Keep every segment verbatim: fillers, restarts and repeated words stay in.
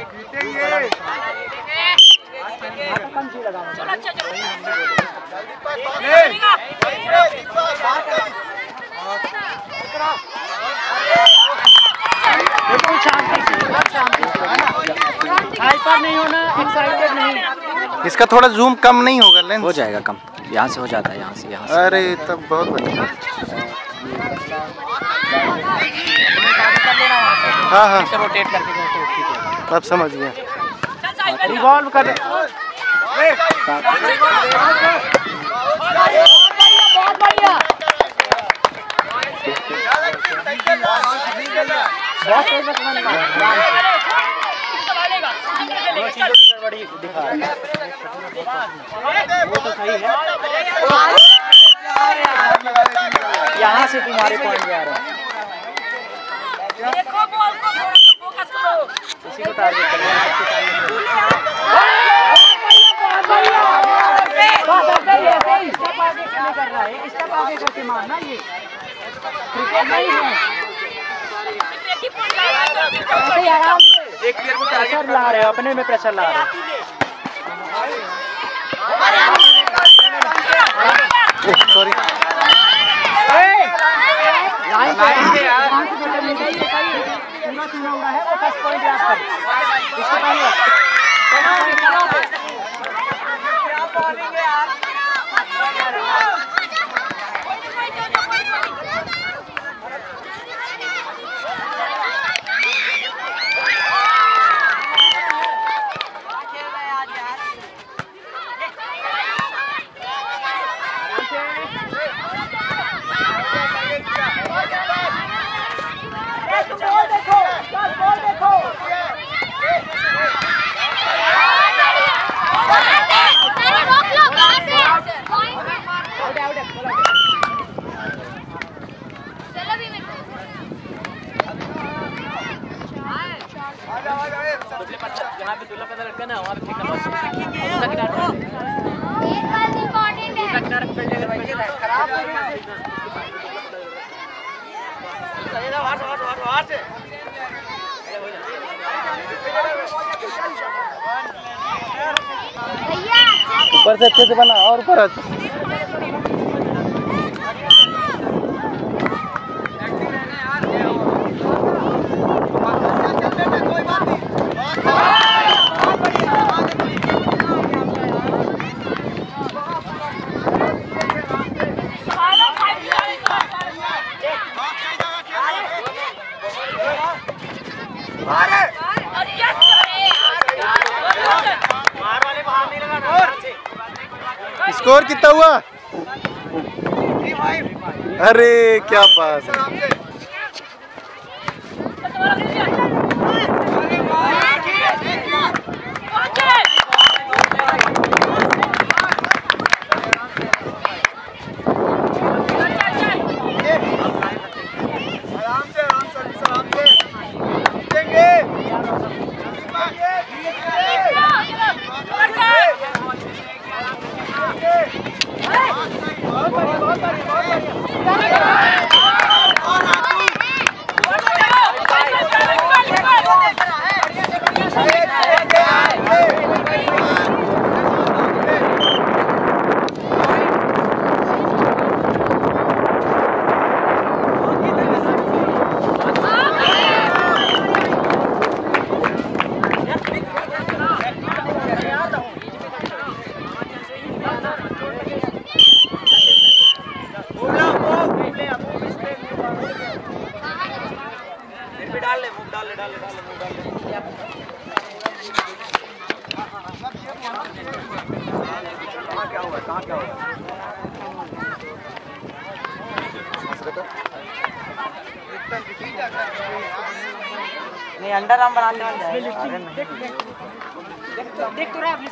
Hyper नहीं होना, excited नहीं। इसका थोड़ा जूम कम नहीं होगा? लेंस हो जाएगा कम, यहाँ से हो जाता है, यहाँ से यहाँ से। अरे तब बहुत बढ़िया। हाँ हाँ रोटेट करके अब समझ गया। रिवॉल्व कर। बहुत बढ़िया। वो तो सही है, यहाँ से तुम्हारे पॉइंट जा रहे हैं। इसी को टारगेट करना है। कर रहा है इसका आगे करके मारना, ये क्रिकेट नहीं है। आराम से एक प्लेयर को प्रेशर ला रहे हो, अपने में प्रेशर ला रहे हो। सॉरी लाइन पे यार, पूरा चुना हुआ है वो फर्स्ट पॉइंट याद कर। इसके पहले जहाँ पे दूल्हा पता लड़का ना वहाँ पे फेंकना बहुत ऊपर से अच्छे से बना और ऊपर स्कोर कितना हुआ? अरे क्या बात है। नहीं अंडर आर्म बनाने वाले देख तो रहा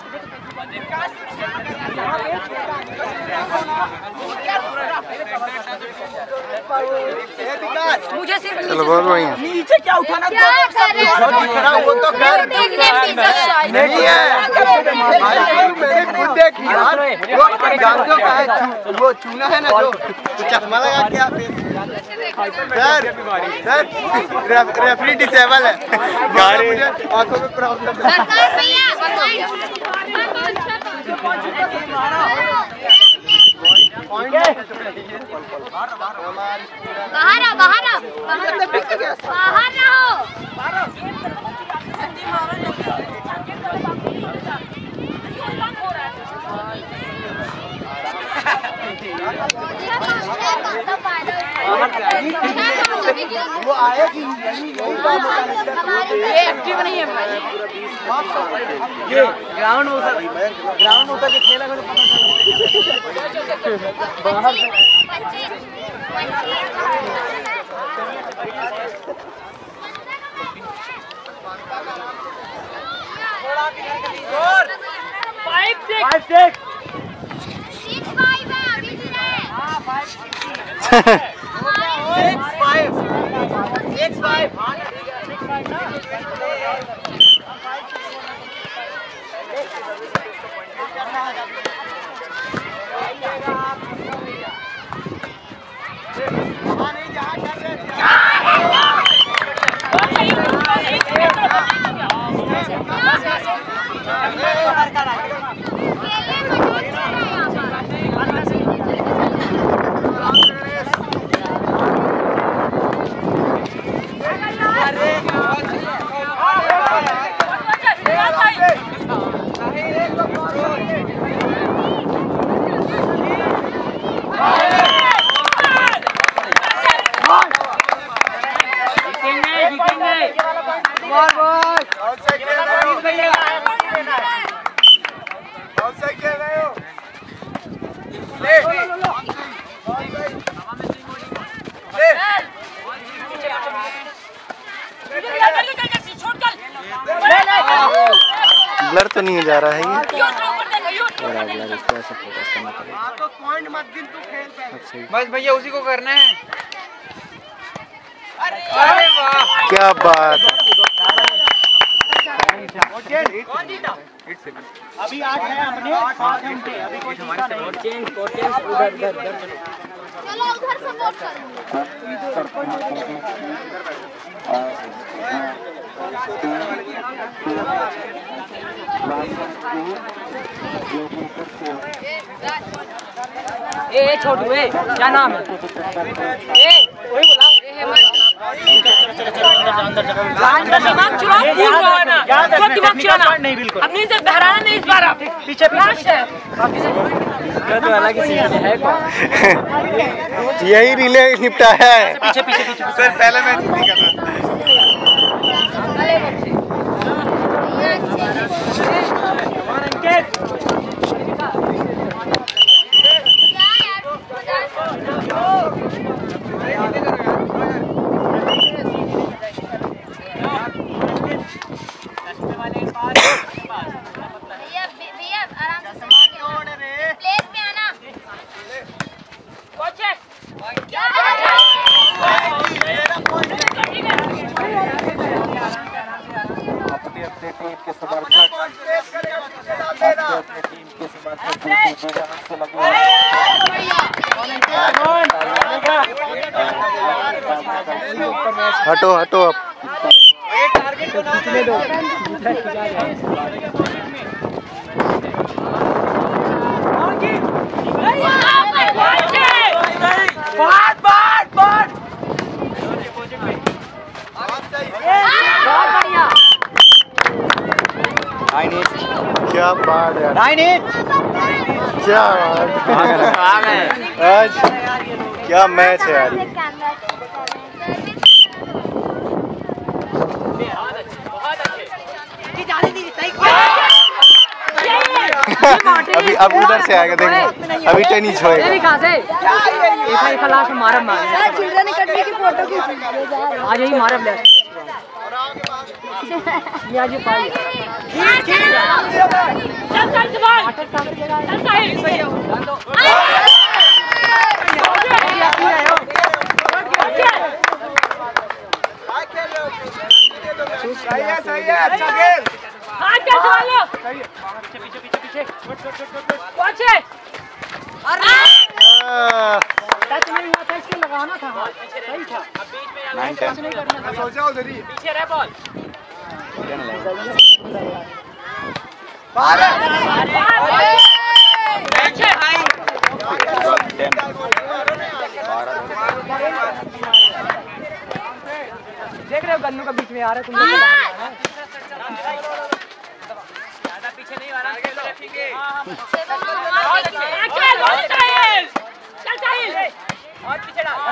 मुझे सिर्फ चलो बहुत बढ़िया। नीचे क्या उठाना वो तो कर नहीं है मैंने खुद देखी यार। वो जानते हो क्या है, वो चूना है ना जो चश्मा लगा के सर सर रेफरी डिसेबल है, गाड़ी मुझे आंखों में प्रॉब्लम है। बाहर आओ, बाहर आओ, बाहर रहो। वो आएगी ये एक्टिव नहीं है भाई, ये ग्राउंड होता ग्राउंड होता के खेला करो बाहर से। Five six five six six five है अभी भी है। हाँ five six five six five six five ना। ब्लर तो नहीं जा रहा है ये। और अगला इसको ऐसे फोकस करना पड़ेगा। तो पॉइंट मत गिन, तू खेल पे। बस भैया उसी को करना है। अरे वाह क्या बात है। अभी आठ है अपने आठ घंटे अभी कोई हमारे और चेंज और चेंज उधर उधर उधर चलो उधर सपोर्ट करो। ए छोटू ए क्या नाम है? ए वही बोला ए हेमंत। दिमाग चुराओ पूरा ना, जो दिमाग चुराना नहीं बिल्कुल अपनी से बहराना नहीं इस बार। आप पीछे पीछे है तो अलग ही चीज है कौन। यही रिले निपटा है। पीछे पीछे पीछे सर पहले मैच नहीं करना। भैया भैया आराम से प्लेस पे आना। अपनी अपनी टीम के समर्थक अपनी टीम के समर्थक हटो हटो अब क्या बात है क्या बात है आज क्या मैच है यार। अभी अब उधर से आएगा देखो अभी टेनिस होएगा। ये कहां से एक एक लास्ट मारम मार चिल्ड्रन अकेडमी की फोटो खींच आज यही मारम ले ये आज पाई चल चल जवान चल साहिल सही है सही है अच्छा खेल। हां चल जवान लो पीछे पीछे पीछे छोड़ छोड़ छोड़ छोड़ पीछे अरे टच नहीं हुआ था, इसके लगाना था। सही था। अब बीच में नाइन टेन सोचा उधर ही पीछे रह बॉल। बाहर पीछे टेन बारह देख रहे हो गन्नू का बीच में आ रहा है, तुम लोग ज्यादा पीछे नहीं आ रहा। ठीक है चल साहिल, चल साहिल और पीछे डाल।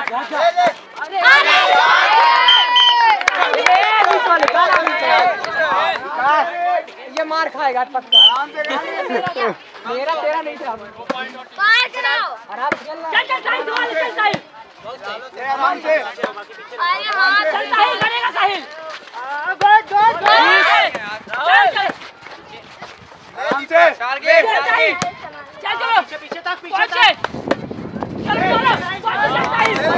ये मार खाएगा पक्का। मेरा तेरा नहीं था। पार करो। आराम से चल चल साहिल, चल साहिल आराम से। अरे हाँ चल साहिल, करेगा साहिल। गुड गुड चल चल आराम से टारगेट चल साहिल, चल चलो पीछे पीछे तक पीछे तक चल चलो चल साहिल चल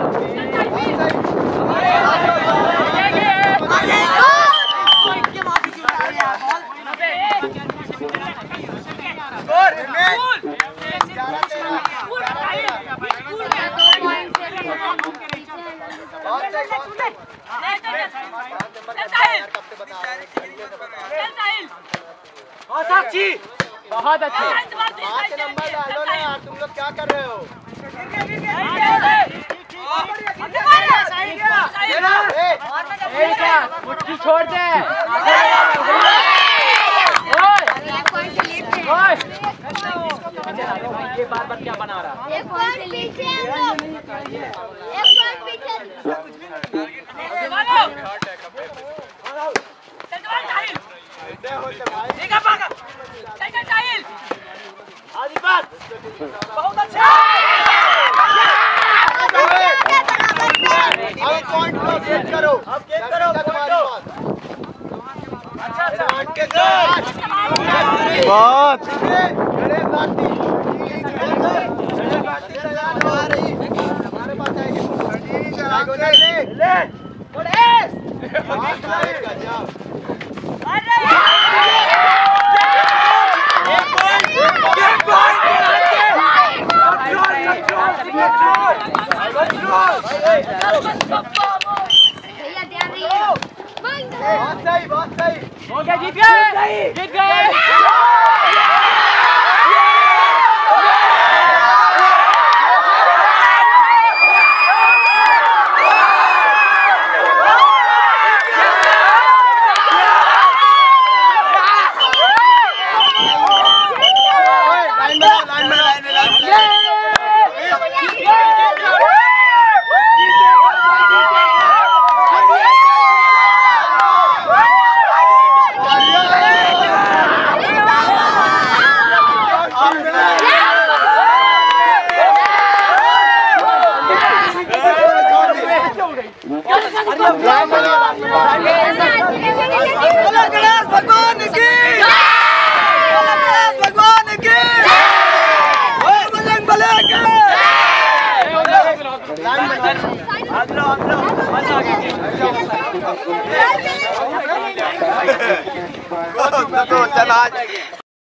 साक्षी बहुत अच्छे। पाँच नंबर डालो ना यार, तुम लोग क्या कर रहे हो? मुट्ठी छोड़ दे। ये बार बार क्या बना रहा? एक पॉइंट पीछे हम लोग, एक पॉइंट पीछे। बहुत अच्छा। अब पॉइंट लो, गेट करो। अब गेट करो, तुम्हारे पास। अच्छा अच्छा बहुत खड़े बाती हमारे पास आएगी। ले पुलिस भैया ध्यान रहिए। बहुत सही, बहुत सही। हो गया, जीत गए, जीत गए। भगवान की भगवान की बजरंग बली की। चल आज